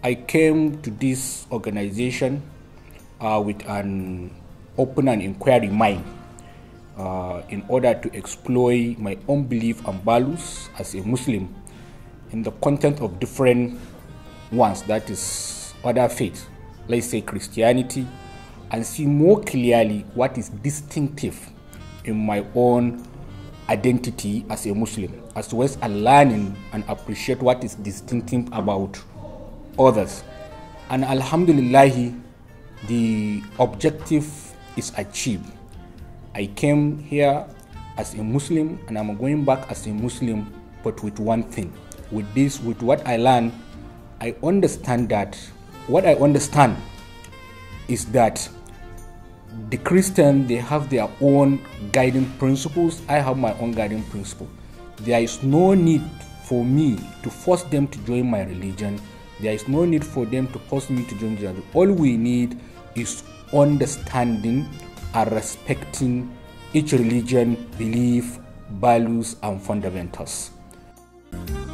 I came to this organization with an open and inquiry mind in order to explore my own belief and values as a Muslim in the content of different ones, that is other faiths, let's say Christianity, and see more clearly what is distinctive in my own identity as a Muslim, as well as learning and appreciate what is distinctive about others. And alhamdulillah, the objective is achieved. I came here as a Muslim and I'm going back as a Muslim, but with one thing. With what I learned, I understand that what I understand is that the Christian, they have their own guiding principles. I have my own guiding principle. There is no need for me to force them to join my religion. There is no need for them to force me to join religion. All we need is understanding and respecting each religion, belief, values, and fundamentals.